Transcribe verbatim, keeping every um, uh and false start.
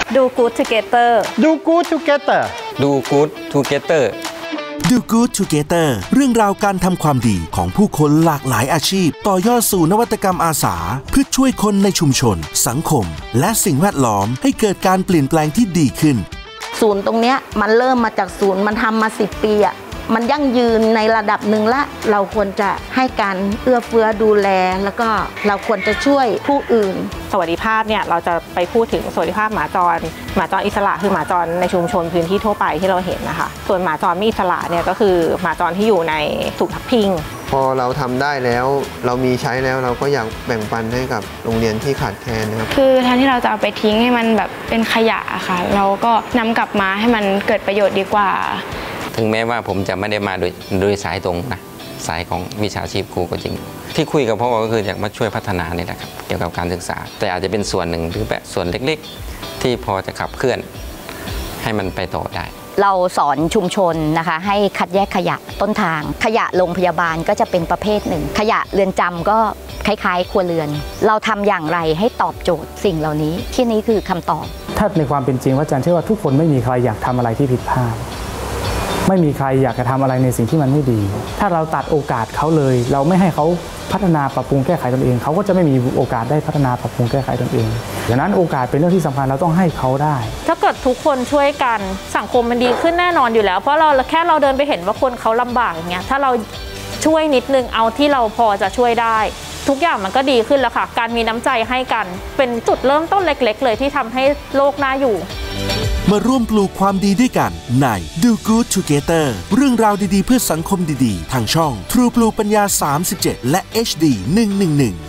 Do Good Together Do Good Together Do Good Together Do Good Together เรื่องราวการทำความดีของผู้คนหลากหลายอาชีพต่อยอดสู่นวัตกรรมอาสาเพื่อช่วยคนในชุมชนสังคมและสิ่งแวดล้อมให้เกิดการเปลี่ยนแปลงที่ดีขึ้นศูนย์ตรงนี้มันเริ่มมาจากศูนย์มันทำมาสิบปีอ่ะมันยั่งยืนในระดับหนึ่งละเราควรจะให้การเอื้อเฟื้อดูแลแล้วก็เราควรจะช่วยผู้อื่นสวัสดิภาพเนี่ยเราจะไปพูดถึงสวัสดิภาพหมาจรหมาจรอิสระคือหมาจรในชุมชนพื้นที่ทั่วไปที่เราเห็นนะคะส่วนหมาจรไม่อิสระเนี่ยก็คือหมาจรที่อยู่ในถูกทับพิงพอเราทำได้แล้วเรามีใช้แล้วเราก็อยากแบ่งปันให้กับโรงเรียนที่ขาดแคลนนะครับคือแทนที่เราจะเอาไปทิ้งให้มันแบบเป็นขยะค่ะเราก็นำกลับมาให้มันเกิดประโยชน์ดีกว่าถึงแม้ว่าผมจะไม่ได้มาโดยโดยสายตรงนะสายของวิชาชีพครูก็จริงที่คุยกับพ่อก็คืออยากมาช่วยพัฒนานี่แหละครับเกี่ยวกับการศึกษาแต่อาจจะเป็นส่วนหนึ่งหรือแบบส่วนเล็กๆที่พอจะขับเคลื่อนให้มันไปต่อได้เราสอนชุมชนนะคะให้คัดแยกขยะต้นทางขยะโรงพยาบาลก็จะเป็นประเภทหนึ่งขยะเรือนจำก็คล้ายๆครัวเรือนเราทำอย่างไรให้ตอบโจทย์สิ่งเหล่านี้ที่นี้คือคำตอบถ้าในความเป็นจริงว่าอาจารย์เชื่อว่าทุกคนไม่มีใครอยากทำอะไรที่ผิดพลาดไม่มีใครอยากจะทำอะไรในสิ่งที่มันไม่ดีถ้าเราตัดโอกาสเขาเลยเราไม่ให้เขาพัฒนาปรับปรุงแก้ไขตนเองเขาก็จะไม่มีโอกาสได้พัฒนาปรับปรุงแก้ไขตนเองดังนั้นโอกาสเป็นเรื่องที่สำคัญเราต้องให้เขาได้ถ้าเกิดทุกคนช่วยกันสังคมมันดีขึ้นแน่นอนอยู่แล้วเพราะเราแค่เราเดินไปเห็นว่าคนเขาลำบากอย่างเงี้ยถ้าเราช่วยนิดนึงเอาที่เราพอจะช่วยได้ทุกอย่างมันก็ดีขึ้นแล้วค่ะการมีน้ำใจให้กันเป็นจุดเริ่มต้นเล็กๆเลยที่ทำให้โลกน่าอยู่มาร่วมปลูกความดีด้วยกันใน Do Good Together เรื่องราวดีๆเพื่อสังคมดีๆทางช่อง True Blue ปัญญาสามสิบเจ็ดและ เอช ดี หนึ่งหนึ่งหนึ่ง